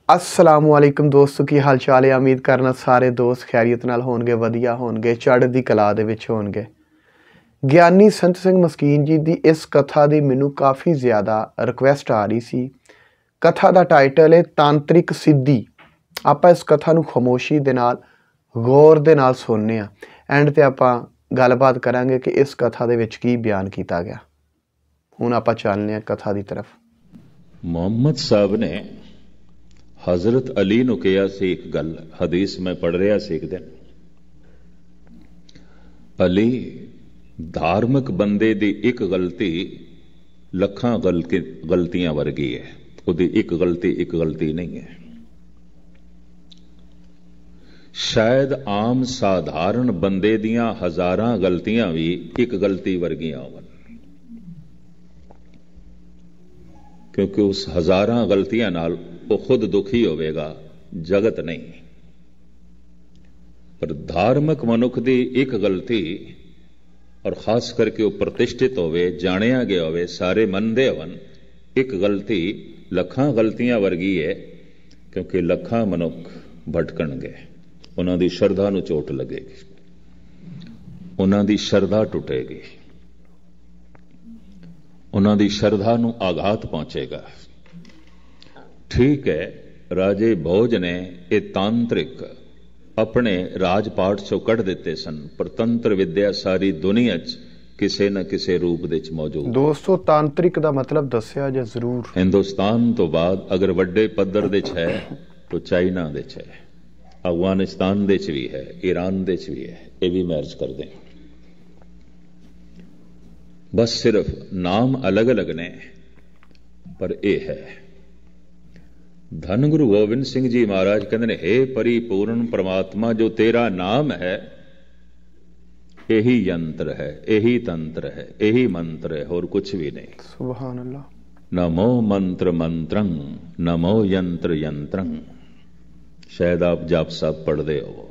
अस्सलामुअलैकुम दोस्तों की हाल चाल है। उम्मीद करना सारे दोस्त खैरियत नाल होणगे, वधिया होणगे, चढ़दी कला दे विच होणगे। ਗਿਆਨੀ ਸੰਤ ਸਿੰਘ ਮਸਕੀਨ जी ਦੀ इस कथा ਦੀ ਮੈਨੂੰ काफ़ी ज़्यादा रिक्वेस्ट आ रही सी। कथा ਦਾ टाइटल है तांत्रिक सिद्धि। ਆਪਾਂ इस कथा ਨੂੰ खामोशी ਦੇ ਨਾਲ गौर ਦੇ ਨਾਲ सुनने ਆ। एंड ਤੇ ਆਪਾਂ ਗੱਲਬਾत ਕਰਾਂਗੇ कि इस कथा ਦੇ ਵਿੱਚ ਕੀ ਬਿਆਨ ਕੀਤਾ ਗਿਆ। ਹੁਣ ਆਪਾਂ ਚੱਲਨੇ ਆ कथा ਦੀ तरफ। ਮੁਹੰਮਦ ਸਾਹਿਬ ਨੇ हजरत अली ਨੂੰ ਕਿਹਾ ਸੀ ਇੱਕ ਗੱਲ, ਹਦੀਸ ਮੈਂ ਪੜ੍ਹ ਰਿਹਾ ਸੀ ਇੱਕ ਦਿਨ। ਅਲੀ ਧਾਰਮਿਕ ਬੰਦੇ ਦੀ ਇੱਕ ਗਲਤੀ ਲੱਖਾਂ ਗਲਤੀਆਂ ਵਰਗੀ ਹੈ। ਉਹਦੀ ਇੱਕ ਗਲਤੀ ਨਹੀਂ ਹੈ। ਸ਼ਾਇਦ ਆਮ ਸਾਧਾਰਨ ਬੰਦੇ ਦੀਆਂ ਹਜ਼ਾਰਾਂ ਗਲਤੀਆਂ ਵੀ ਇੱਕ ਗਲਤੀ ਵਰਗੀਆਂ ਹੋਣ, ਕਿਉਂਕਿ ਉਸ ਹਜ਼ਾਰਾਂ ਗਲਤੀਆਂ ਨਾਲ ਉਹ खुद दुखी होवेगा, जगत नहीं। पर धार्मिक मनुख की एक गलती, और खास करके वो प्रतिष्ठित होवे, जानिया गया होवे, सारे मनदे होवन, एक गलती लखां गलतियां वर्गी है। क्योंकि लखां मनुख भटकणगे, उन्हां दी शरधा नूं चोट लगेगी, उन्हां दी शरधा टुटेगी, उन्हां दी शरधा नूं आघात पहुंचेगा। ठीक है, राजे भोज ने ये तांत्रिक अपने राजपाट चों कढ़ दिते सन, पर तंत्र विद्या सारी दुनिया च किसी न किसी रूप दे च मौजूद। दोस्तों तांत्रिक दा मतलब दस्या जे जरूर। हिंदुस्तान तो बाद अगर वड्डे पद्धर दे च है तो चाइना दे च है, अफगानिस्तान दे च भी है, ईरान दे च भी है। ये भी मैरिज कर दें, बस सिर्फ नाम अलग अलग ने, पर यह है। धन गुरु गोबिंद सिंह जी महाराज कहते हैं, हे परिपूर्ण परमात्मा, जो तेरा नाम है यही यंत्र है, यही तंत्र है, यही मंत्र है, और कुछ भी नहीं। सुभान अल्लाह। नमो मंत्र मंत्रं, नमो यंत्र यंत्रं। शायद आप जाप साहब पढ़ते हो,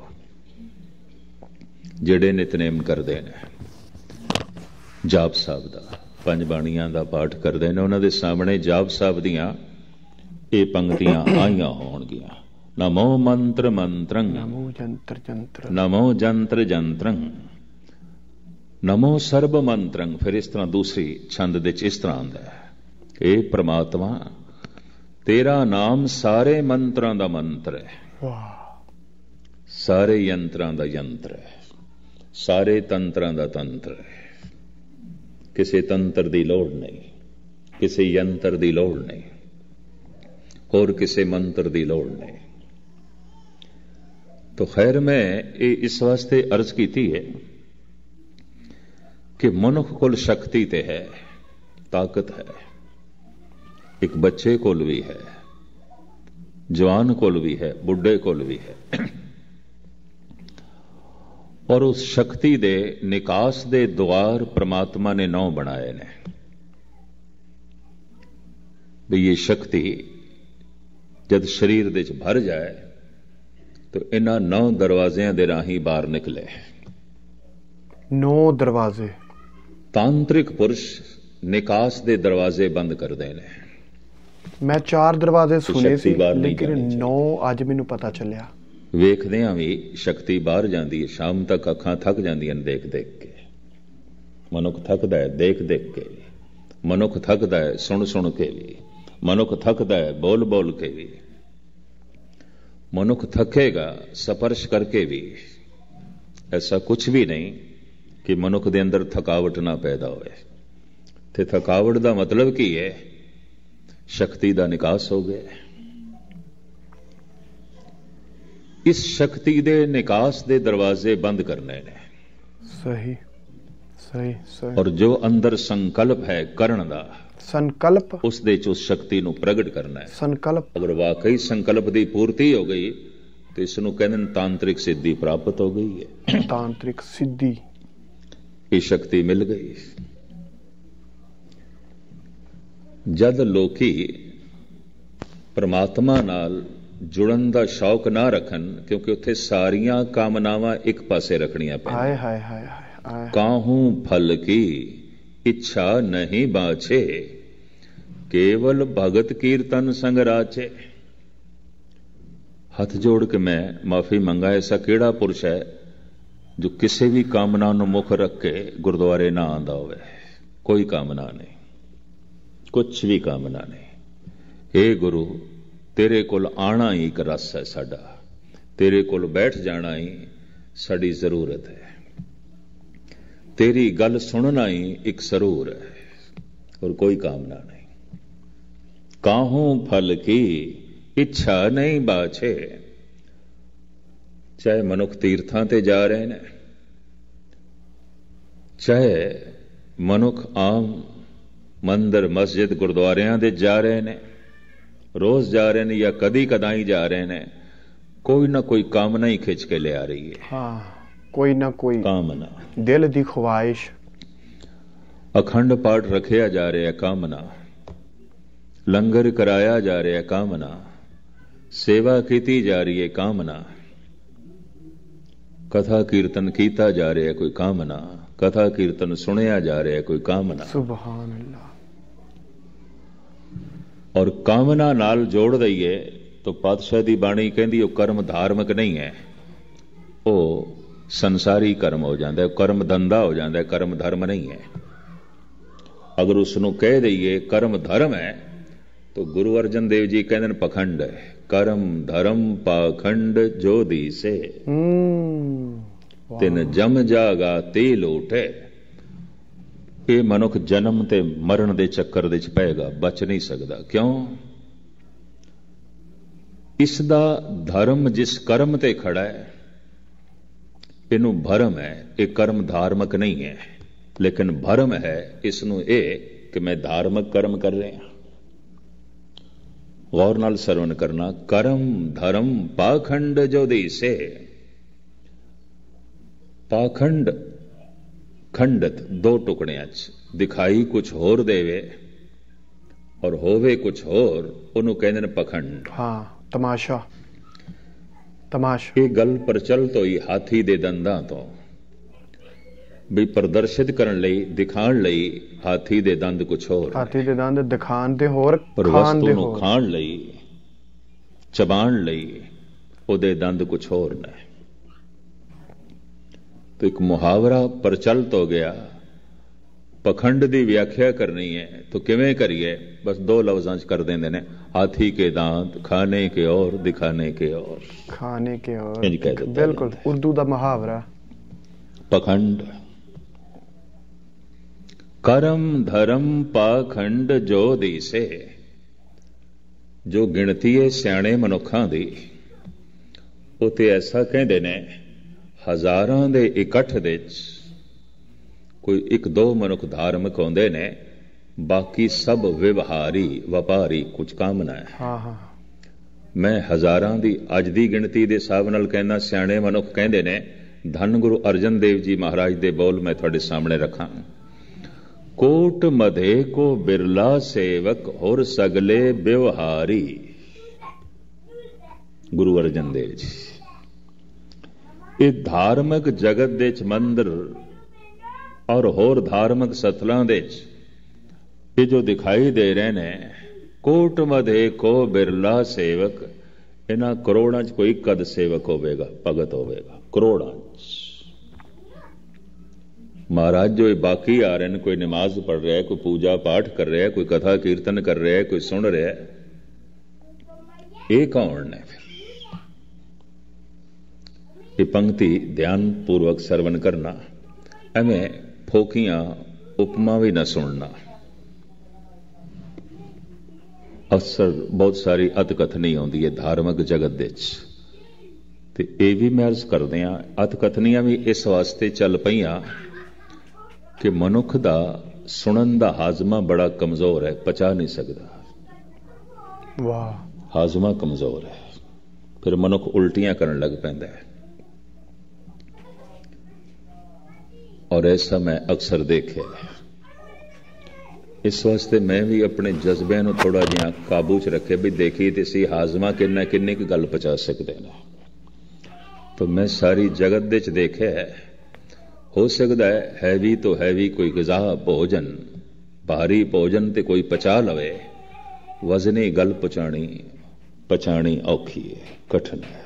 जेड़े नितनेम करते हैं, जाप साहब का पंज बाणियां का पाठ करते हैं, उन्होंने सामने जाप साहब दियां ये पंक्तियां आईयां होणगियां। नमो मंत्र मंत्रं, नमो जंत्र जंत्र, नमो जंत्र जंत्रं, नमो सर्व मंत्रं। फिर इस तरह दूसरी छंद दे इस तरह आंदा है, ए परमात्मा तेरा नाम सारे मंत्रां दा मंत्र है, सारे यंत्रां दा यंत्र है, सारे तंत्रां दा तंत्र है। किसी तंत्र दी लोड़ नहीं, किसी यंत्र दी लोड़ नहीं, और किसी मंत्र की लोड़ नहीं। तो खैर मैं इस वास्ते अर्ज की है कि मनुख कोल शक्ति ते है, ताकत है, एक बच्चे कोल भी है, जवान कोल भी है, बुढ़े कोल भी है, और उस शक्ति दे निकास दे द्वार परमात्मा ने 9 बनाए ने। भी ये शक्ति जब शरीर दे भर जाए तो इन्हां 9 दरवाजियां दे राही बाहर निकले। 9 दरवाजे। तांत्रिक पुरुष निकास दे दरवाजे बंद कर देने। मैं 4 दरवाजे सुने सी, लेकिन 9 अज मैनू पता चलिया। वेखदियां भी शक्ति बाहर जाती है, शाम तक अखां थक जांदियां देख देख के। मनुख थकदा है देख देख के, मनुख थकदा है सुन सुन के भी, मनुख थकदा है बोल बोल के भी, मनुख थकेगा स्पर्श करके भी। ऐसा कुछ भी नहीं कि मनुख दे अंदर थकावट ना पैदा होए। ते थकावट दा मतलब की है? शक्ति दा निकास हो गया। इस शक्ति दे निकास दे दरवाजे बंद करने ने। सही सही सही। और जो अंदर संकल्प है करण दा, संकल्प, उस दे च उस शक्ति नूं प्रगट करना है। संकल्प अगर वाकई संकल्प की पूर्ति हो गई तो इसनूं कहंदे ने तांत्रिक सिद्धि प्राप्त हो गई है। तांत्रिक सिद्धि, ये शक्ति मिल गई। जद लोकी परमात्मा नाल जुड़न दा शौक ना रखन, क्योंकि उत्थे सारियां कामनावां एक पासे रखनियां पैंदियां। हाय हाय हाय हाय। काहू फल की इच्छा नहीं बाछे, केवल भगत कीर्तन संग राचे। हथ जोड़ के मैं माफी मंगा, ऐसा केड़ा पुरुष है जो किसी भी कामना ਨੂੰ ਮੁੱਖ ਰੱਖ ਕੇ ਗੁਰਦੁਆਰੇ ਨਾ ਆਂਦਾ ਹੋਵੇ? ਕੋਈ ਕਾਮਨਾ ਨਹੀਂ, ਕੁਛ ਵੀ ਕਾਮਨਾ ਨਹੀਂ। हे ਗੁਰੂ, ਤੇਰੇ ਕੋਲ ਆਣਾ ਹੀ ਇੱਕ ਰਸ ਹੈ ਸਾਡਾ, ਤੇਰੇ ਕੋਲ ਬੈਠ ਜਾਣਾ ਹੀ ਸਾਡੀ ਜ਼ਰੂਰਤ ਹੈ, ਤੇਰੀ ਗੱਲ ਸੁਣਨਾ ਹੀ ਇੱਕ ਸਰੂਰ ਹੈ, और कोई कामना नहीं। काहूं फल की इच्छा नहीं बाछे। चाहे मनुख तीर्थां ते जा रहे ने, चाहे मनुख आम मंदिर मस्जिद गुरुद्वारियां दे जा रहे ने, रोज जा रहे ने या कदी कदाई जा रहे ने, कोई ना कोई कामना ही खिंच के ले आ रही है। हाँ, कोई ना कोई कामना, दिल दी ख्वाहिश। अखंड पाठ रखिया जा रहा है, कामना। लंगर कराया जा रहा है, कामना। सेवा की जा रही है, कामना। कथा कीर्तन कीता जा रहा है, कोई कामना। कथा कीर्तन सुनिया जा रहा है, कोई कामना। सुभान अल्लाह। और कामना नाल जोड़ दईए तो पातशाह दी बाणी कहती वो कर्म धार्मिक नहीं है, वो संसारी कर्म हो जाता है, कर्म धंधा हो जाता है, कर्म धर्म नहीं है। अगर उसनों कह दईए कर्म धर्म है तो गुरु अर्जन देव जी कहते हैं पखंड है। कर्म धर्म पाखंड जो दी से तिन जम जागा ते लोटे। ये मनुख जन्म ते मरण दे चक्कर दे च पेगा, बच नहीं सकता। क्यों? इसदा धर्म जिस कर्म ते खड़ा है इनू भरम है, ये कर्म धार्मिक नहीं है, लेकिन भरम है इसनू ये कि मैं धार्मिक कर्म कर रहे हैं। गौर नाल सरवण करना। कर्म धर्म पाखंड जो दिसे। पाखंड खंडत दो टुकड़ियां च दिखाई कुछ होर देवे और होवे कुछ होर, उन्होंने कहते हैं पखंड। हाँ, तमाशा तमाशा। ये गल प्रचलित हुई हाथी दे दंदां तो भी प्रदर्शित करने लई, दिखाण लई हाथी दे दंद कुछ होर, हाथी दे दंद दिखाण दे होर, पर खाण वस्तु दे नूं होर, खाण लई चबाण लई ओदे दंद कुछ होर ने। तो एक मुहावरा प्रचलित हो गया, पखंड दी व्याख्या करनी है तो किवें करिए? बस दो लफ्जां च कर देंदे ने, हाथी के दांत खाने के और दिखाने के और। खाने के और, इंज कह देता बिल्कुल उर्दू दा मुहावरा। पखंड। कर्म धर्म पाखंड जो दिसे। जो गिणती है सियाणे मनुखां दी, उते ऐसा कहते ने हजारां दे इकट्ठ दे कोई एक दो मनुख धार्मिक होंदे ने, बाकी सब व्यवहारी व्यापारी, कुछ कामना है। हाँ हाँ। मैं हजारां दी अज दी गिणती दे हिसाब नाल कहना, सियाणे मनुख कहंदे ने, धन गुरु अर्जन देव जी महाराज दे बोल मैं तुहाडे सामने रखां। कोट मधे को बिरला सेवक होर सगले व्यवहारी। गुरु अर्जन देव जी ये धार्मिक जगत दे च मंदिर और होर धार्मिक सथलां दे च ये जो दिखाई दे रहे ने, कोट मधे को बिरला सेवक, इन्हां करोड़ां च कोई कद सेवक होवेगा, भगत होवेगा, करोड़ां च। महाराज जो बाकी आ रहे हैं, कोई नमाज पढ़ रहा है, कोई पूजा पाठ कर रहा है, कोई कथा कीर्तन कर रहा है, कोई सुन रहा है, ये कौन है? फिर ये पंक्ति ध्यान पूर्वक श्रवण करना, हमें फोकियां उपमा भी न सुनना। अक्सर बहुत सारी अतकथनी आती है धार्मिक जगत दे ते ये भी मैं अर्ज करदे हां, अतकथनियां भी इस वास्ते चल पईयां कि मनुख दा सुनन दा हाजमा बड़ा कमजोर है, पचा नहीं सकता। वाह। हाजमा कमजोर है, फिर मनुख उल्टियां करने लग पैंदा है। और ऐसा मैं अक्सर देखे। इस वास्ते मैं भी अपने जज्बे नूं थोड़ा जिहा काबू च रखे भी देखी ते सी हाजमा किन्नी की गल पचा सकते हैं। तो मैं सारी जगत दे च देखे है, हो सकता है हैवी तो हैवी कोई ग़िज़ा भोजन, भारी भोजन ते कोई पचा लवे, वजनी गल पचानी पछाणी औखी है, कठिन है,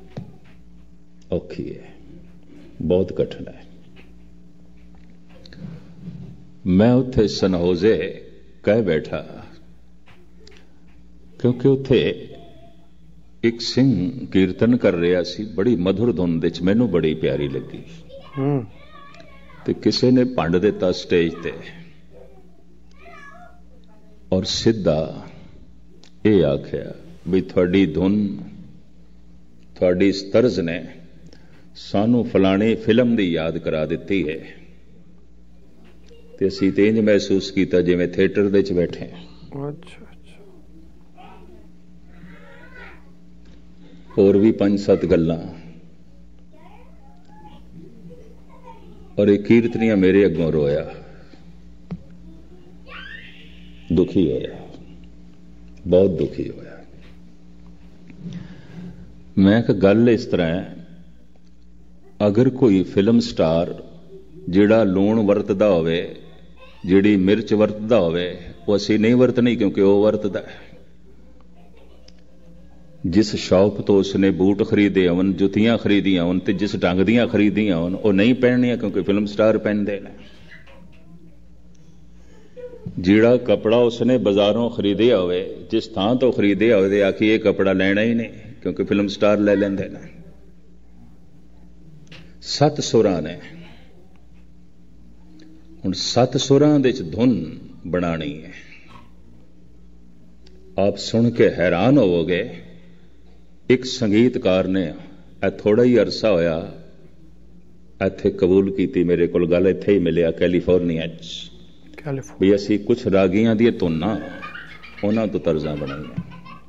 औखी है, बहुत कठिन है। मैं उत्थे सनहोजे कह बैठा क्योंकि उत्थे एक सिंह कीर्तन कर रहा सी, बड़ी मधुर धुन विच, मैनू बड़ी प्यारी लगी। ते किसी ने भंड दिता स्टेज ते और सीधा ये आख्या भी थोड़ी धुन, थोड़ी तर्ज ने सानू फलानी फिल्म दी याद करा दिती है। ते असीं ते इंज महसूस किया जिवें थिएटर दे च बैठे। अच्छा। और भी 5-7 गल्लां और एक कीर्तनिया मेरे अगों रोया, दुखी होया, बहुत दुखी होया। मैं एक गल इस तरह है, अगर कोई फिल्म स्टार जिहड़ा लूण वरतदा होवे, जिहड़ी मिर्च वरतदा होवे, वो असीं नहीं वरतनी क्योंकि वो वरतदा है। जिस शॉप तो उसने बूट खरीदे होवन, जुतियां खरीदियां होवन, ते जिस ढंग दियां खरीदियां होवन, वो नहीं पहननियां क्योंकि फिल्म स्टार पहनते हैं। जिहड़ा कपड़ा उसने बाजारों खरीदिया होवे, जिस थां तो खरीदिया होवे, आखी ये कपड़ा लेना ही नहीं क्योंकि फिल्म स्टार ले लेंदे ने। 7 सुरां ने, हुण 7 सुरां दे च धुन बनानी है। आप सुन के हैरान होवोगे, एक संगीतकार ने थोड़ा ही अरसा होया इत्थे कबूल की, मेरे को गल इत्थे ही मिलिया कैलीफोर्निया भी असी कुछ रागियां दी धुना उन्हां तो तर्जां बनाईयां।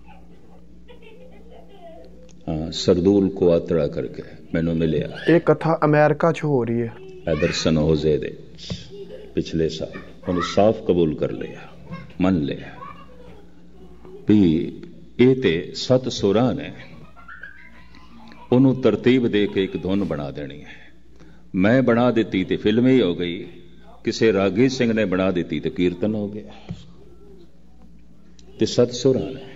हाँ, सरदूल को आतड़ा करके मैनू मिलिया। ये कथा अमेरिका च हो रही है, इधर सनहोजे दे पिछले साल। उन्हें साफ कबूल कर लिया, मन लिया भी ये ते 7 सुरां ने, उन्होंने तरतीब दे के एक धुन बना देनी है। मैं बना दी तो फिल्म ही हो गई, किसी रागी सिंह ने बना दी तो कीर्तन हो गया। ते 7 सुरां ने।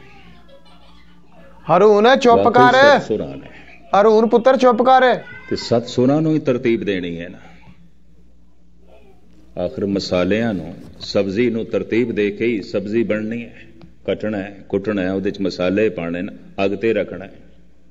हरून चुप कर, 7 सुरां ने, हरून पुत्र चुप कर। ते 7 सुरां नूं ही तरतीब देनी है ना। आखिर मसालियां नूं, सब्जी नूं तरतीब दे के ही सब्जी बननी है। कटना है, कुटना है, उहदे च मसाले पाने, अग ते रखना है।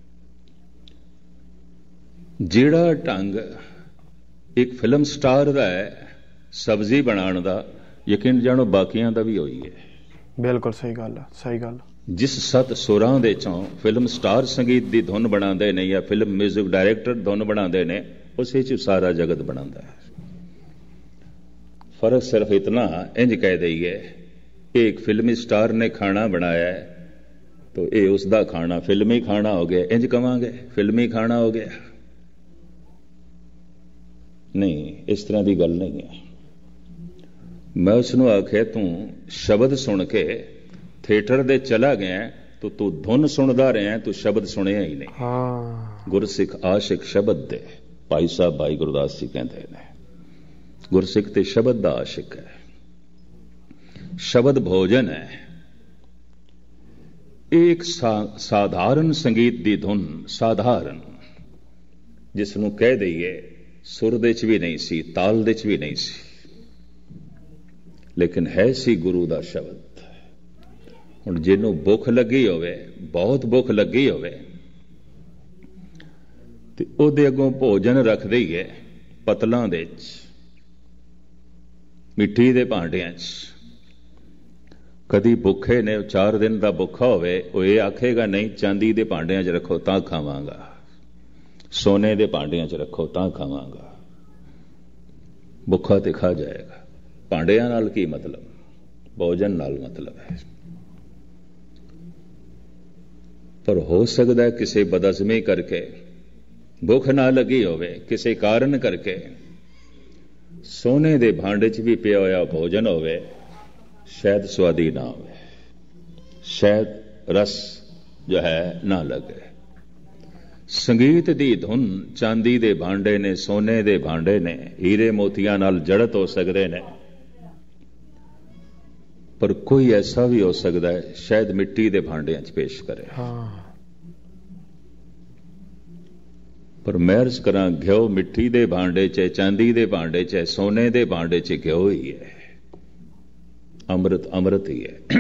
जिहड़ा ढंग एक फिल्म स्टार दा है सब्जी बनाने दा, यकीन जानो बाकियां दा भी होई है। बिल्कुल सही गल है, सही गल। जिस 7 सुरां दे चों फिल्म स्टार संगीत दी धुन बनाते ने या फिल्म म्यूजिक डायरैक्टर धुन बनाते ने, उस सारा जगत बनाता है। फर्क सिर्फ इतना इंज कह दईए कि एक फिल्मी स्टार ने खाना बनाया है तो ये उसका खाना फिल्मी खाना हो गया, इंज कवांगे फिल्मी खाना हो गया। नहीं, इस तरह की गल नहीं है। मैं उसनों आख्या तू शब्द सुन के थिएटर दे चला गया तो तू धुन सुनदा रहा, तू शब्द सुनिया ही नहीं। हाँ। गुरसिख आशिक शब्द दे, भाई साहब भाई गुरदास जी कहते हैं, गुरसिख ते शब्द दा आशिक है। शब्द भोजन है। एक साधारण संगीत दी धुन, साधारण जिसनों कह दईए सुर दे च भी नहीं सी, ताल दे च भी नहीं सी, लेकिन है सी गुरु दा शब्द। हुण जिन्हों भुख लगी होवे, बहुत भुख लगी होवे, ते ओदे अगों भोजन रख दईए पतलां दे च, मिट्टी दे भांडियां च। कदी भुखे ने 4 दिन का भुखा होवे, वो ये आखेगा नहीं चांदी दे भांडियां च रखो तां खावांगा, सोने दे भांडियां च रखो तां खावांगा। भुखा ते खा जाएगा। भांडियां नाल की मतलब, भोजन नाल मतलब है। पर हो सकता है किसी बदअज़मी करके भुख ना लगी होवे, किसी कारण करके सोने दे भांडे च भी पिया होया भोजन होवे, शायद स्वादी ना होवे, शायद रस जो है ना लगे। संगीत दी धुन चांदी दे भांडे ने, सोने दे भांडे ने, हीरे मोतियां नाल जड़त हो सकते ने, पर कोई ऐसा भी हो सकता है शायद मिट्टी के भांडिਆਂ 'ਚ पेश करे। हाँ। पर मैं अर्ज करा घ्यो मिट्टी के भांडे चाहे चांदी के भांडे चाहे सोने के भांडे च घ्यो ही है, अमृत अमृत ही है।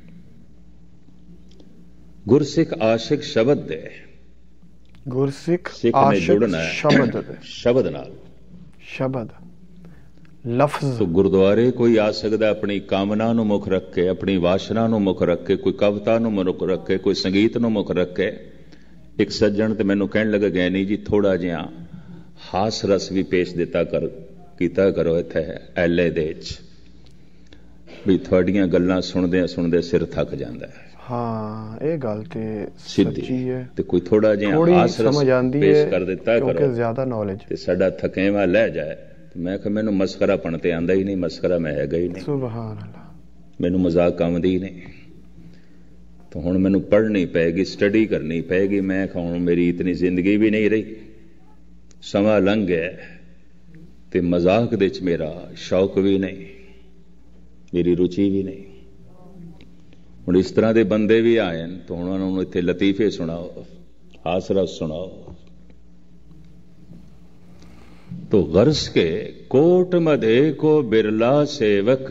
गुरसिख आशिक शब्द दे, गुरसिख सिख ने आशिक जुड़ना है शब्द दे, शब्द नाल। शब्द लफ्ज। तो गुरुद्वारे कोई आ सकता अपनी कामना ਨੂੰ ਮੁੱਖ रख के, अपनी वासना ਨੂੰ ਮੁੱਖ रख के, कोई कविता ਨੂੰ ਮੁੱਖ रख के, कोई संगीत ਨੂੰ ਮੁੱਖ रख के। एक सज्जन ते मैनू कहन लगा गैनी जी थोड़ा जिहा हास रस भी पेश दिता कीता करो इत्थे एले दे च, भी थोड़ियां गल्लां सुनदे सुनदे सिर थक जांदा है। हाँ, ये गल ते सीधी सच्ची है। ते कोई थोड़ा जिहा हास रस समझ आंदी पेश है कर दिता करो, क्योंकि ज्यादा नॉलेज ते साडा थकेवा लह जाए। मैं कहा मैनू मस्करापण ते आंदा ही नहीं, मस्करा मैं हैगा ही नहीं, सुभान अल्लाह, मैनू मजाक आउंदी ही नहीं। तो हुण मैनू पढ़नी पैगी, स्टडी करनी पैगी। मैं हुण मेरी इतनी जिंदगी भी नहीं रही, समा लंघ गया ते मजाक दे च मेरा शौक भी नहीं, मेरी रुचि भी नहीं। हुण इस तरह के बंदे भी आए हैं तो हुण उन्होंने इत्थे लतीफे सुनाओ, हास रस सुनाओ। तो गर्स के कोट मधे को बिरला सेवक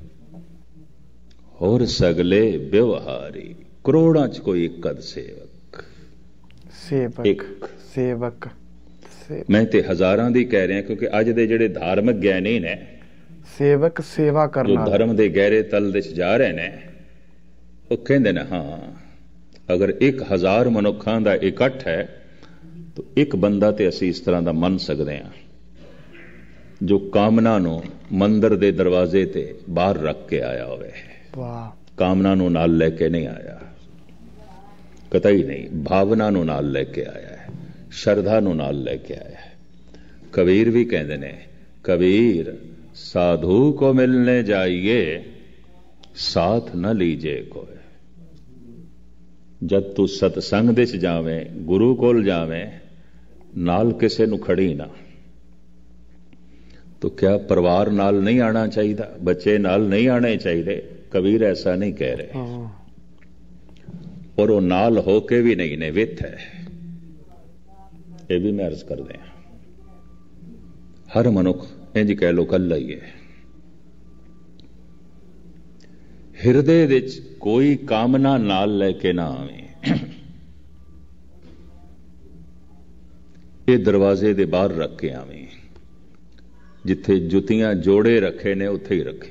होर सगले व्यवहारी। करोड़ां च कोई एक कद सेवक, सेवक एक सेवक मैं ते हजारां दी कह रहा, क्योंकि अज दे जिहड़े धार्मिक ज्ञानी ने, सेवक सेवा जो करना, धर्म दे गहरे तल दे जा रहे ने, वो कहंदे ने हाँ अगर 1000 मनुखां दा इकट्ठ है तो एक बंदा ते असीं इस तरह दा मन सकदे हां जो कामना नूं मंदिर दे दरवाजे ते बाहर रख के आया होवे। वाह, कामना नूं नाल लेके नहीं आया, कतई नहीं, भावना नूं नाल लेके आया है, श्रद्धा नूं नाल लेके आया है। कबीर भी कहते ने, कबीर साधु को मिलने जाइए साथ न लीजे कोई। जब तू सतसंग दे च जावें, गुरु कोल जावें, नाल किसे नूं खड़ी ना। तो क्या परिवार नाल नहीं आना चाहिए, बच्चे नाल नहीं आने चाहिए? कबीर ऐसा नहीं कह रहे, और वो नाल होके भी नहीं ने विथ है, ये भी मैं अर्ज कर दें। हर मनुख इंज कह लो कल्ला ही है, हिरदे विच कोई कामना नाल लेके ना आवे। ये दरवाजे दे बाहर रख के आवे, जिथे जुतियां जोड़े रखे ने उथे ही रखे।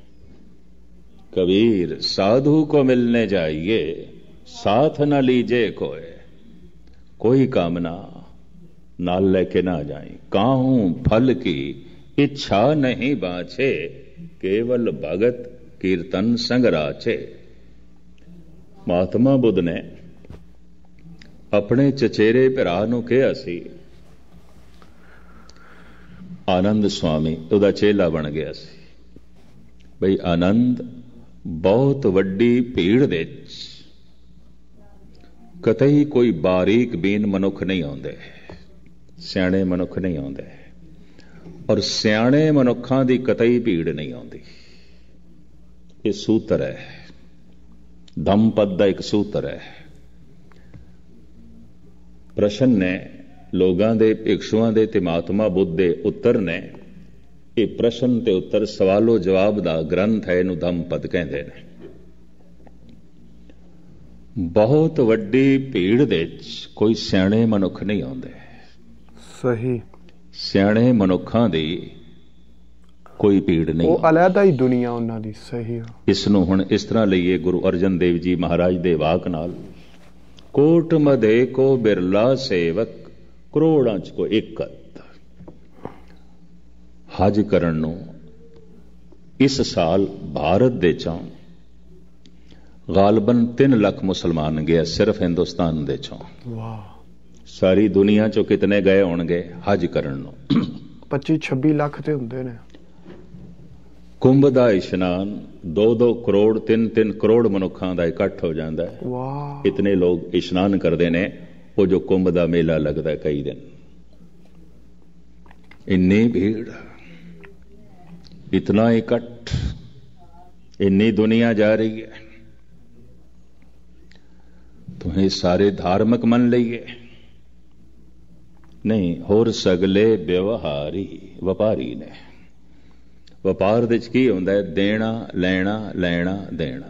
कबीर साधु को मिलने जाइए साथ न लीजे कोई कामना नाल लेके ना जाए। काहूं फल की इच्छा नहीं बाछे, केवल भगत कीर्तन संग राचे। महात्मा बुद्ध ने अपने चचेरे भरा नूं कहा सी, आनंद स्वामी उहदा चेला बन गया सी, बई आनंद बहुत वड्डी भीड़ दे कतई कोई बारीक बीन मनुख नहीं आउंदे, सियाणे मनुख नहीं आउंदे, और सियाणे मनुखां दी कतई भीड़ नहीं आउंदी। ये सूत्र है, धम्मपद दा एक सूत्र है। प्रश्न ने लोगां दे, भिक्षुआं दे ते महात्मा बुद्ध दे उत्तर ने, ये प्रश्न ते उत्तर सवालो जवाब दा ग्रंथ है, इनू धम्मपद कहंदे ने। बहुत वड्डी भीड़ दे कोई सियाणे मनुख नहीं आउंदे, सही, सियाणे मनुखां दी कोई भीड़ नहीं, वो अलहदा ही दुनिया उन्हां दी। सही हो। इसनूं हुण इस तरह लईए गुरु अर्जन देव जी महाराज दे वाक नाल, कोट मधे को बिरला सेवक, करोड़ां च को एक हज करन नूं इस साल भारत दे चों गालबन 3 लाख मुसलमान गए, सिर्फ हिंदुस्तान दे चों। वाह, सारी दुनिया चो कितने गए होणगे हज करन नूं? 25-26 लाख ते हुंदे ने। कुंभ दा इशनान 2-2 करोड़ 3-3 करोड़ मनुखां दा इकट्ठ हो जांदा है। वाह, इतने लोग इशनान करते ने, वो जो कुंभ दा मेला लगता है कई दिन, इन्नी भीड़, इतना इकट्ठ, इन्नी दुनिया जा रही है, तुम्हें सारे धार्मिक मन लईए नहीं, होर सगले व्यवहारी ਵਪਾਰੀ ਨੇ। ਵਪਾਰ ਦੇ ਵਿੱਚ ਕੀ ਹੁੰਦਾ ਹੈ? ਦੇਣਾ ਲੈਣਾ, ਲੈਣਾ ਦੇਣਾ।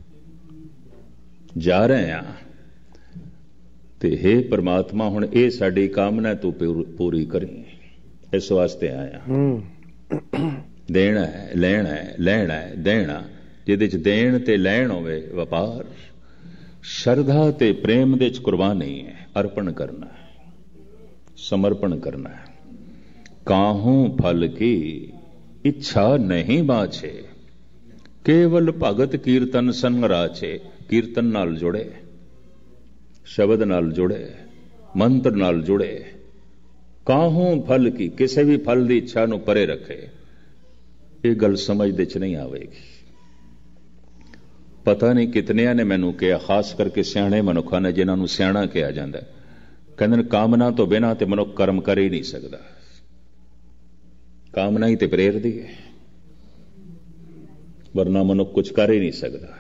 ਜਾ ਰਹੇ ਆ ਤੇ हे परमात्मा ਹੁਣ ਇਹ ਸਾਡੀ ਕਾਮਨਾ ਤੂੰ ਪੂਰੀ ਕਰੀ, ਇਸ ਵਾਸਤੇ ਆਇਆ। ਦੇਣਾ ਹੈ, ਲੈਣਾ ਹੈ, ਲੈਣਾ ਹੈ, ਦੇਣਾ। ਜਿਹਦੇ ਚ ਦੇਣ ਤੇ ਲੈਣ ਹੋਵੇ ਵਪਾਰ, ਸ਼ਰਧਾ ਤੇ ਪ੍ਰੇਮ ਦੇ ਚ ਕੁਰਬਾਨੀ ਹੈ, ਅਰਪਣ ਕਰਨਾ ਹੈ, समर्पण करना है। काहू फल की इच्छा नहीं बाछे, केवल भगत कीर्तन संग राछे। कीर्तन नाल जुड़े, शब्द नाल जुड़े, मंत्र नाल जुड़े। काहू फल की, किसी भी फल की इच्छा नूं परे रखे। ये गल समझ दे च नहीं आवेगी। पता नहीं कितनिया ने मैनू कहा, खास करके सियाणे मनुखा ने, जिन्हां नूं सियाणा कहा जाता है, कहते कामना तो बिना ते मनुख कर्म कर ही नहीं सकता। कामना ही तो प्रेरदी है, वरना मनुख कुछ कर ही नहीं सकता।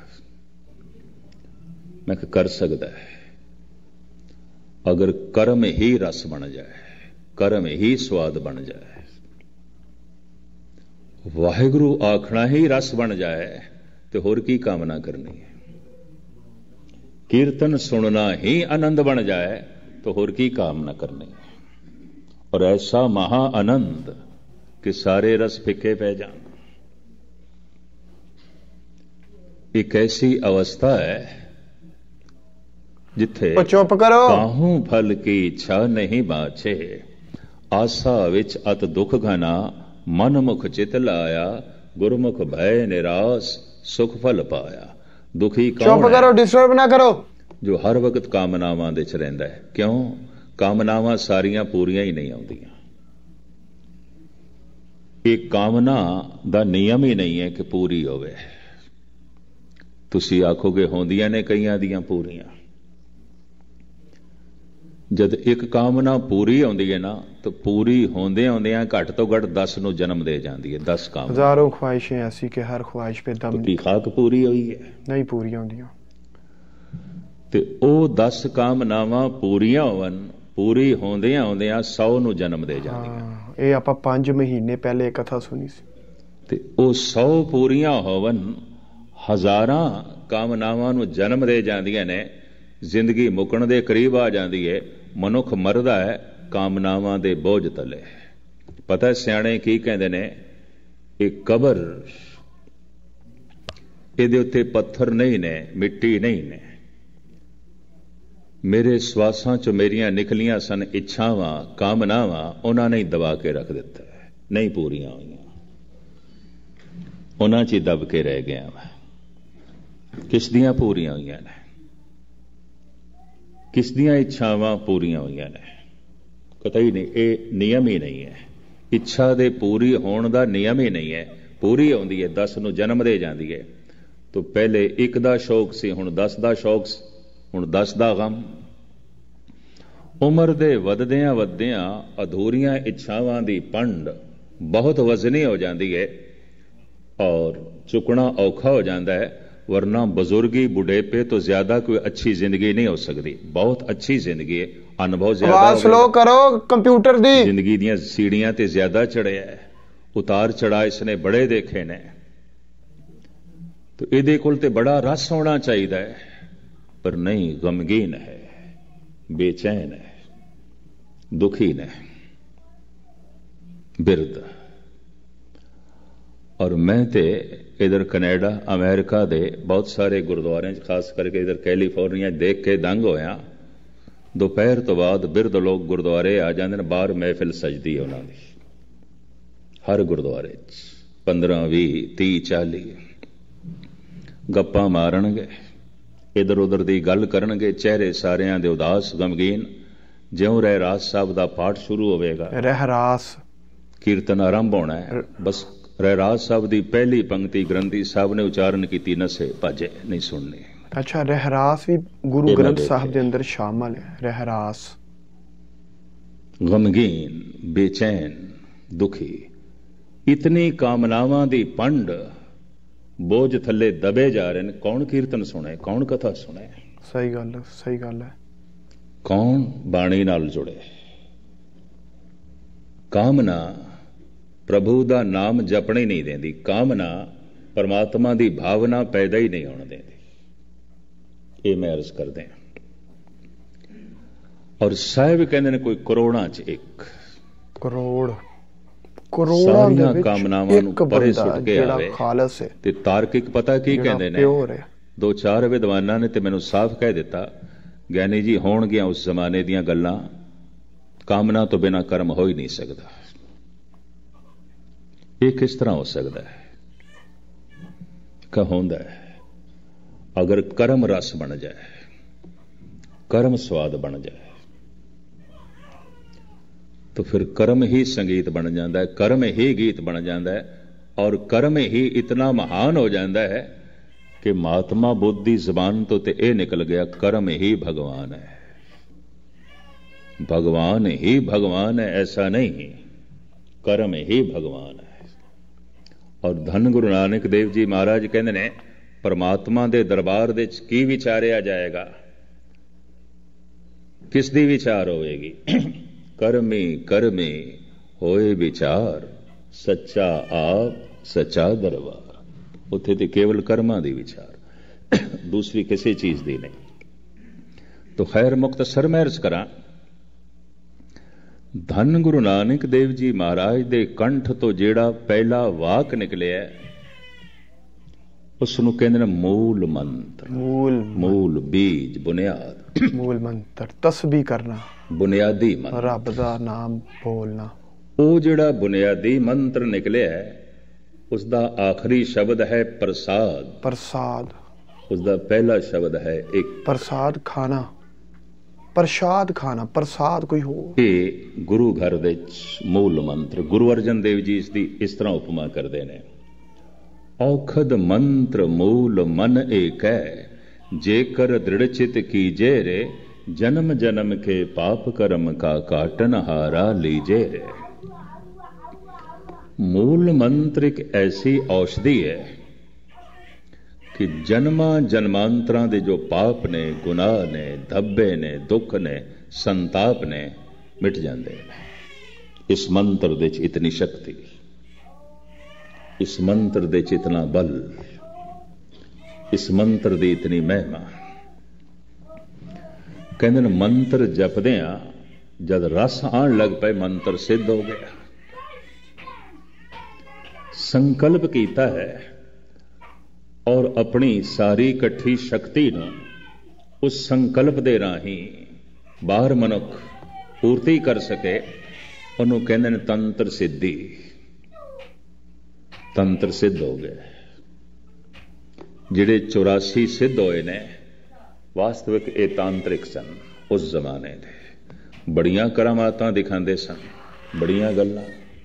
मैं कर सकता है अगर कर्म ही रस बन जाए, कर्म ही स्वाद बन जाए, वाहिगुरु आखना ही रस बन जाए, तो होर की कामना करनी है। कीर्तन सुनना ही आनंद बन जाए, तो होर की कामना करनी है। और ऐसा महा आनंद कि सारे रस फिके पै जान। एक ऐसी अवस्था है जिथे चुप करो, काहू फल की इच्छा नहीं बाछे। आशा विच अत दुख घना, मन मुख चित लाया। गुरमुख भय निराश, सुख फल पाया। दुखी कौन चुप करो, डिस्टर्ब ना करो। जो हर वक्त कामनावां दे च रहिंदा है। क्यों? कामनावां सारियां पूरियां ही नहीं आउंदियां। एक कामना दा नियम ही नहीं है कि पूरी होवे। तुसी आखोगे होंदियां ने कईयां दियां पूरियां। जद एक कामना पूरी आउंदी है ना, तो पूरी होंदे आउंदियां घट तो घट 10 नूं जन्म दे जाती है। 10 कामना। हजारों ख्वाहिशें ऐसी कि हर ख्वाहिश पे दम की खाक पूरी हुई है नहीं पूरी होंदियां। ते ओ 10 कामनावां पूरियां होवन, पूरी होंदियां होंदियां 100 नूं जन्म दे जांदियां। ਇਹ ਆਪਾਂ 5 ਮਹੀਨੇ ਪਹਿਲੇ ਇਹ ਕਥਾ ਸੁਣੀ ਸੀ। ਤੇ ਉਹ 100 ਪੂਰੀਆਂ ਹੋਵਨ, ਹਜ਼ਾਰਾਂ ਕਾਮਨਾਵਾਂ ਨੂੰ ਜਨਮ ਦੇ ਜਾਂਦੀਆਂ ਨੇ। ਜ਼ਿੰਦਗੀ ਮੁੱਕਣ ਦੇ ਕਰੀਬ ਆ ਜਾਂਦੀ ਹੈ, ਮਨੁੱਖ ਮਰਦਾ ਹੈ ਕਾਮਨਾਵਾਂ ਦੇ ਬੋਝ ਤਲੇ। ਪਤਾ ਸਿਆਣੇ ਕੀ ਕਹਿੰਦੇ ਨੇ? ਇਹ ਕਬਰ, ਇਹਦੇ ਉੱਤੇ ਪੱਥਰ ਨਹੀਂ ਨੇ, ਮਿੱਟੀ ਨਹੀਂ ਨੇ। ਮੇਰੇ ਸਵਾਸਾਂ ਚ ਮੇਰੀਆਂ ਨਿਕਲੀਆਂ ਸਨ ਇੱਛਾਵਾਂ, ਕਾਮਨਾਵਾਂ, ਉਹਨਾਂ ਨੇ ਹੀ ਦਬਾ ਕੇ ਰੱਖ ਦਿੱਤਾ ਹੈ, ਨਹੀਂ ਪੂਰੀਆਂ ਹੋਈਆਂ। ਉਹਨਾਂ ਚ ਹੀ ਦਬ ਕੇ ਰਹਿ ਗਿਆ ਮੈਂ। ਕਿਸ ਦੀਆਂ ਪੂਰੀਆਂ ਹੋਈਆਂ ਨੇ? ਕਿਸ ਦੀਆਂ ਇੱਛਾਵਾਂ ਪੂਰੀਆਂ ਹੋਈਆਂ ਨੇ? ਕਤਈ ਨਹੀਂ। ਇਹ ਨਿਯਮ ਹੀ ਨਹੀਂ ਹੈ। ਇੱਛਾ ਦੇ ਪੂਰੀ ਹੋਣ ਦਾ ਨਿਯਮ ਹੀ ਨਹੀਂ ਹੈ। ਪੂਰੀ ਆਉਂਦੀ ਹੈ, 10 ਨੂੰ ਜਨਮ ਦੇ ਜਾਂਦੀ ਹੈ। ਤੋਂ ਪਹਿਲੇ 1 ਦਾ ਸ਼ੌਕ ਸੀ, ਹੁਣ 10 ਦਾ ਸ਼ੌਕ, ਹੁਣ 10 ਦਾ ਗਮ। ਉਮਰ ਦੇ ਵੱਧਦਿਆਂ ਵੱਧਦਿਆਂ ਅਧੂਰੀਆਂ ਇੱਛਾਵਾਂ ਦੀ ਪੰਡ ਬਹੁਤ ਵਜ਼ਨੀ ਹੋ ਜਾਂਦੀ ਹੈ ਔਰ ਚੁੱਕਣਾ ਔਖਾ ਹੋ ਜਾਂਦਾ ਹੈ। वरना बुजुर्गी बुढ़ेपे तो ज्यादा कोई अच्छी जिंदगी नहीं हो सकती। बहुत अच्छी जिंदगी है, अनुभव ज्यादा स्लो करो कंप्यूटर दी। जिंदगी ਦੀਆਂ सीढ़ियां ते ज्यादा चढ़िया है, उतार चढ़ा इसने बड़े देखे ने। तो ਇਹਦੇ ਕੋਲ ਤੇ बड़ा रस होना चाहिए, पर नहीं, गमगीन है, बेचैन है, दुखी ने, बिरद। और मैं ते इधर कनेडा अमेरिका दे बहुत सारे गुरुद्वारे, खास करके इधर कैलीफोर्निया देख के दंग होया। दोपहर तो बाद बिरद लोग गुरुद्वारे आ जाते हैं, बाहर महफिल सजदी है उन्होंने। हर गुरुद्वारे 15, 20, 30, 40 गप्पा मारनगे, इधर उधर दी गल करनगे। चेहरे सारियां दे उदास गमगीन। ज्यों रहरास साहब दा पाठ शुरू होवेगा, रहरास कीर्तन आरंभ होना है, बस रहरास साहब की पहली पंक्ति ग्रंथी साहब ने उच्चारण की, नशे भाजे नहीं सुननी। अच्छा, रहरास भी गुरु ग्रंथ साहब के अंदर शामिल है। रहरास गमगीन, बेचैन, दुखी, इतनी कामनावां दी पंड बोझ थले दबे जा रहे हैं, कौन कीर्तन सुने, कौन कथा सुने, सही गल है। कौन बाणी नाल जुड़े। कामना प्रभु दा नाम जपने नहीं देंदी, कामना परमात्मा दी भावना पैदा ही नहीं होने देंदी। ये मैं अर्ज कर दें। और साहिब कहते हैं कोई करोड़ां च एक ਸਾਰੀਆਂ ਕਾਮਨਾਵਾਂ ਨੂੰ ਪਰੇ ਸੁੱਟ ਕੇ ਆਵੇ ਤੇ ਤਾਰਕਿਕ ਪਤਾ ਕੀ ਕਹਿੰਦੇ ਨੇ, ਦੋ ਚਾਰ ਵਿਦਵਾਨਾਂ ਨੇ ਤੇ ਮੈਨੂੰ ਸਾਫ਼ ਕਹਿ ਦਿੱਤਾ, ਗਿਆਨੀ ਜੀ ਹੋਣਗੀਆਂ ਉਸ ਜ਼ਮਾਨੇ ਦੀਆਂ ਗੱਲਾਂ, ਕਾਮਨਾ ਤੋਂ ਬਿਨਾਂ ਕਰਮ ਹੋ ਹੀ ਨਹੀਂ ਸਕਦਾ। ਇਹ ਕਿਸ ਤਰ੍ਹਾਂ ਹੋ ਸਕਦਾ ਹੈ? ਹੁੰਦਾ ਹੈ ਅਗਰ ਕਰਮ ਰਸ ਬਣ ਜਾਏ, ਕਰਮ ਸਵਾਦ ਬਣ ਜਾਏ, तो फिर कर्म ही संगीत बन जाता है, कर्म ही गीत बन जाता है, और कर्म ही इतना महान हो जाता है कि महात्मा बुद्धि जबान तो ते ये निकल गया, कर्म ही भगवान है, भगवान ही भगवान है, ऐसा नहीं, कर्म ही भगवान है। और धन गुरु नानक देव जी महाराज कहते ने परमात्मा दे दरबार दे की विचारिया जाएगा, किस दी विचार होएगी? कर्मी कर्मी होए विचार, सच्चा आप सच्चा दरबार। उत्थे ते केवल कर्मां दी विचार, दूसरी किसी चीज दी नहीं। तो खैर मुख्तसर मैं अर्ज करा, धन गुरु नानक देव जी महाराज दे कंठ तो जेड़ा पहला वाक निकलिया उसनूं कहंदे ने मूल मंत्र, मूल बीज बुनियाद, मूल मंत्र तस्बीह करना, बुनियादी मंत्र, रब दा नाम बोलना। वो जिहड़ा बुनियादी मंत्र निकलिया है उसका आखिरी शब्द है प्रसाद। प्रसाद उसका पहला शब्द है एक प्रसाद खाना, प्रसाद खाना, प्रसाद कोई हो। ये गुरु घर दे मूल मंत्र गुरु अर्जन देव जी इसकी इस तरह उपमा करते हैं, औखद मंत्र मूल मन एक है, जेकर दृढ़ चित कीजे रे, जन्म जन्म के पाप कर्म का काटन हारा लीजे रे। मूल मंत्र एक ऐसी औषधि है कि जन्मा जन्मांतरां दे जो पाप ने, गुनाह ने, धब्बे ने, दुख ने, संताप ने मिट जाते हैं। इस मंत्र दे च इतनी शक्ति, इस मंत्र दे च इतना बल, इस मंत्र दी इतनी महिमा। कहते हैं मंत्र जपदिया जद रस आन लग पे मंत्र सिद्ध हो गया। संकल्प कीता है और अपनी सारी इकट्ठी शक्ति न उस संकल्प दे राही बाहर मनुख पूर्ति कर सके, उन्होंने कहते हैं तंत्र सिद्धि, तंत्र सिद्ध हो गए। जिहड़े 84 सिद्ध होए ने वास्तविक ये तांत्रिक सन उस जमाने दे, बड़ियां करामातां दिखाते सन, बड़ियां गल्लां,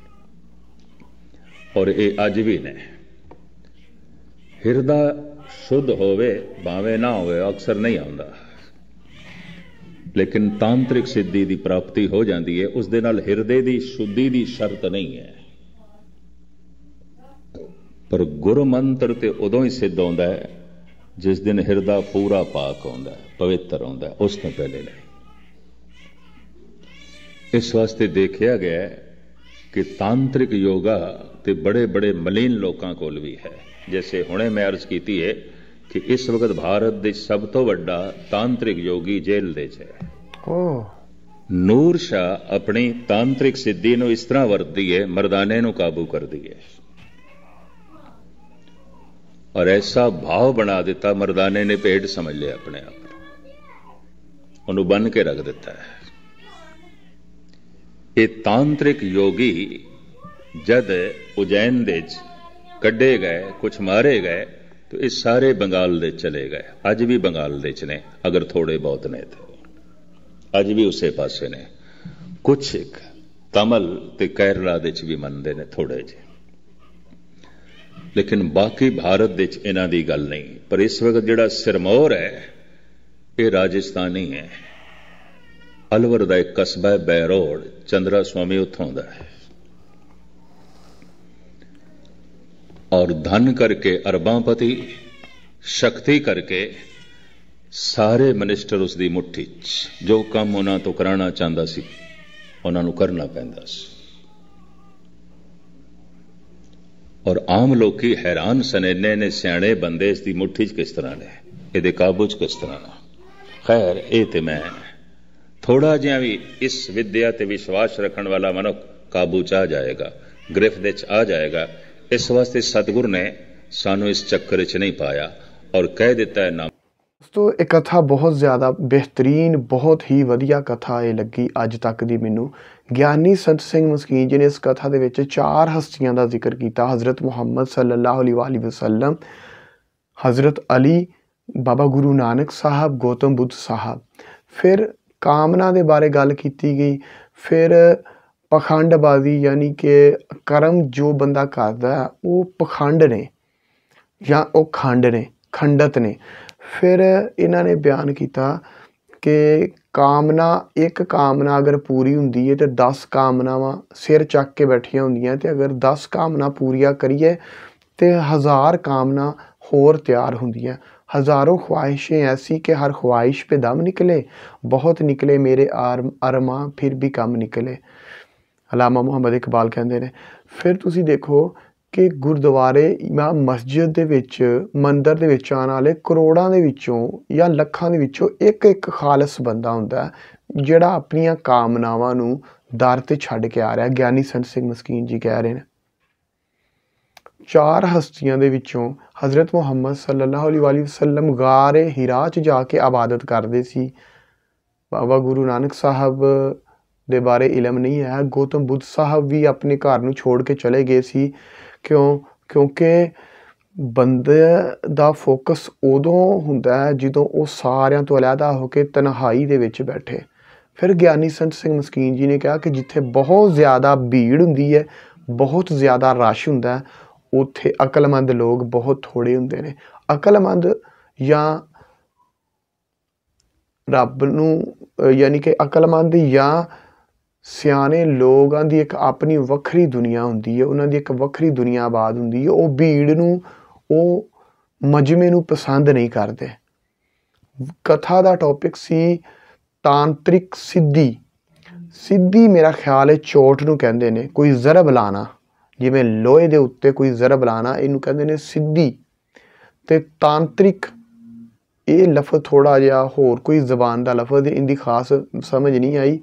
और ये अज भी ने। हिरदा शुद्ध होवे भावे ना होवे अक्सर नहीं आउंदा, लेकिन तांत्रिक सिद्धि की प्राप्ति हो जाती है, उस दे नाल हिरदे की शुद्धि की शर्त नहीं है। पर गुरु मंत्र ते उदों ही सिद्ध होंदा है जिस दिन हिरदा पूरा पाक होंदा है, पवित्र होंदा है, उस तो पहले नहीं। इस वास्ते देखा गया है कि तांत्रिक योगा ते बड़े बड़े मलीन लोगों कोल भी है। जैसे हुणे मैं अर्ज की है कि इस वक्त भारत दे सब तो वड्डा तांत्रिक योगी जेल दे च है। नूर शाह अपनी तांत्रिक सिद्धि नूं इस तरह वरतदी है, मर्दाने नूं काबू कर दी है, और ऐसा भाव बना दिता, मर्दाने ने पेट समझ लिया अपने आप, उन्होंने बन के रख दिता है। ये तांत्रिक योगी जद उज्जैन दे कड्डे गए, कुछ मारे गए, तो ये सारे बंगाल दे चले गए। अज भी बंगाल दे च ने, अगर थोड़े बहुत ने थे, अज भी उसे पासे ने। कुछ एक तमिल ते केरला दे च भी मनते ने थोड़े जे, लेकिन बाकी भारत दे च इन्हां दी गल नहीं। पर इस वक्त जिहड़ा सिरमौर है ये राजस्थानी है, अलवर दा एक कस्बा है बैरोड, चंद्रा स्वामी उत्थों दा है। और धन करके अरबांपति, शक्ति करके सारे मिनिस्टर उसकी मुट्ठी च। जो काम उन्हां तो कराना चाहता सी उन्हां नूं करना पैंदा सी। और आम लोग हैरान सन, इन्ने ने सियाणे बंदे इसकी मुट्ठी च किस तरह ने, ये काबू च किस तरह ना। खैर ये तो मैं थोड़ा जिहा भी इस विद्या ते विश्वास रखने वाला मनुख काबू च आ जाएगा, गिरफ्त च आ जाएगा। इस वास्ते सतगुरु ने सानू इस चक्कर च नहीं पाया और कह दिता है ना। दोस्तों ये कथा बहुत ज़्यादा बेहतरीन, बहुत ही वधिया कथा ये लगी अज तक दी मैनू। ਗਿਆਨੀ संत सिंह मस्कीन जी ने इस कथा ਦੇ ਵਿੱਚ 4 ਹਸਤੀਆਂ ਦਾ ਜ਼ਿਕਰ ਕੀਤਾ। हज़रत मुहम्मद सल्लल्लाहु अलैहि वसल्लम, हज़रत अली, बाबा गुरु नानक साहब, गौतम बुद्ध साहब। फिर कामना के बारे गल की गई। फिर पखंडबाजी यानी कि कर्म जो बंदा करता है वो पखंड ने या वो खंड ने, खंडत ने। फिर इन्होंने बयान किया कि कामना, एक कामना अगर पूरी होंदी है तो 10 कामनावां सिर चक के बैठिया होंदियां, ते अगर 10 कामना पूरिया करिए तो 1000 कामना होर तैयार होंदियां। हज़ारों ख्वाहिशें ऐसी कि हर ख्वाहिश पे दम निकले, बहुत निकले मेरे अरमा फिर भी कम निकले। अलामा मुहम्मद इकबाल कहते हैं। फिर तुसी देखो कि गुरुद्वारे या मस्जिद दे विच, मंदिर दे विच आने वाले करोड़ां दे विचों या लखां दे विचों एक खालस बंदा हुंदा है जिहड़ा अपनियां कामनावां नूं दर ते छड्ड के आ रहा है। ज्ञानी संत सिंह मस्कीन जी कह रहे हैं 4 हस्तियां दे विचों हज़रत मुहम्मद सल्लल्लाहु अलैहि वसल्लम गारे हिरा च जाके इबादत करदे सी। बाबा गुरु नानक साहब दे बारे इलम नहीं है। गौतम बुद्ध साहब भी अपने घर नूं छोड़ के चले गए सी। क्योंकि बंदे दा फोकस उदों हुंदा है जदों वो सारियां तो अलहदा होकर तन्हाई दे विच बैठे। फिर ज्ञानी संत सिंह मस्कीन जी ने कहा कि जिथे बहुत ज़्यादा भीड़ हुंदी है, बहुत ज़्यादा रश हुंदा है, उत्थे अकलमंद लोग बहुत थोड़े हुंदे ने। अकलमंद या रब नूं यानी कि अकलमंद या सियाने लोगों की एक अपनी वक्री दुनिया होंदी है, उन्होंने एक वक्री दुनिया आबाद होंदी है। वो भीड़ नूं, वो मजमे नूं पसंद नहीं करते। कथा का टॉपिक सी तांत्रिक सिद्धि। सिद्धि मेरा ख्याल है चोट नूं कहंदे ने, कोई जरब लाना, जिवें लोहे दे उत्ते कोई जरब लाना, इनू कहंदे ने सिद्धि। ते तांत्रिक ये लफज थोड़ा जिहा होर कोई जबान का लफज, इनकी खास समझ नहीं आई।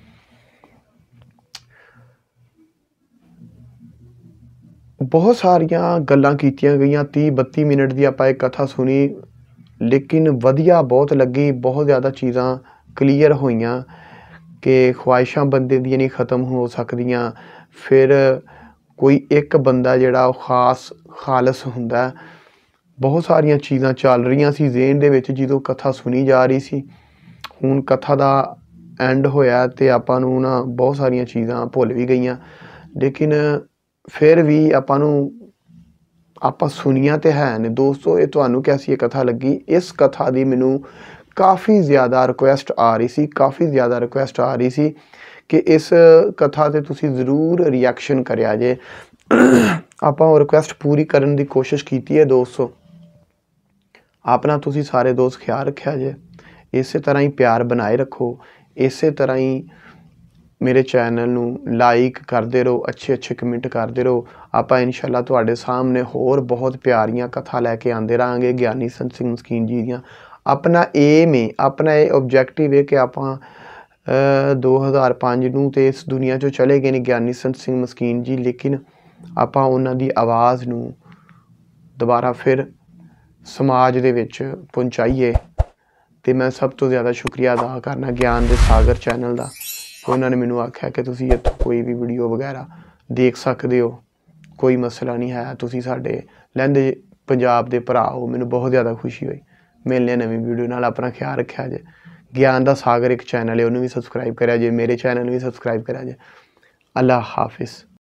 बहुत सारिया गल्लां कीतियां गईयां, 30-32 मिनट की आपां एक कथा सुनी, लेकिन वधिया बहुत लगी। बहुत ज़्यादा चीज़ां क्लीयर होईयां कि ख्वाहिशां बंदे दी नहीं ख़त्म हो सकदियां। फिर कोई एक बंदा जिहड़ा खास खालस हुंदा। बहुत सारिया चीज़ां चल रही सी ज़हन दे विच जदों कथा सुनी जा रही सी। हुण कथा दा एंड होया ते आपां नूं ना बहुत सारिया चीज़ां भुल भी गईयां, लेकिन फिर भी आपां सुनिया तो है ने। दोस्तों ये तुहानूं कैसी ये कथा लगी? इस कथा दी मैनूं काफ़ी ज़्यादा रिक्वेस्ट आ रही सी, काफ़ी ज़्यादा रिक्वेस्ट आ रही सी कि इस कथा ते तुसी ज़रूर रिएक्शन करिया जे। आपां रिक्वेस्ट पूरी करने की कोशिश की है। दोस्तों अपना तुसी सारे दोस्त ख्याल रखिया जे, इस तरह ही प्यार बनाए रखो, इस तरह ही मेरे चैनल नूं लाइक करते रहो, अच्छे अच्छे कमेंट करते रहो। आप इंशाअल्लाह तुहाडे सामने होर बहुत प्यारियां कथा लैके आते रहेंगे ज्ञानी संत सिंह मस्कीन जी दियां। अपना एम है, अपना ये ऑब्जैक्टिव है कि आप 2005 नूं ते इस दुनिया चों चले गए ने ज्ञानी संत सिंह मस्कीन जी, लेकिन आप उन्हां दी आवाज़ नूं दोबारा फिर समाज दे विच पहुँचाइए। तो मैं सब तो ज़्यादा शुक्रिया अदा करना ज्ञान दे सागर चैनल का। उन्होंने मैनू आख्या कि तुसी इत्थों कोई भी वीडियो वगैरह देख सकते हो, कोई मसला नहीं है, तुसी साडे लैंदे पंजाब दे भरा हो। मैनू बहुत ज़्यादा खुशी हुई। मिलने नवीं वीडियो नाल। अपना ख्याल रखिया जे। ज्ञान दा सागर एक चैनल है, उन्होंने भी सबसक्राइब करा जे, मेरे चैनल भी सबसक्राइब करा जे। अल्लाह हाफिज़।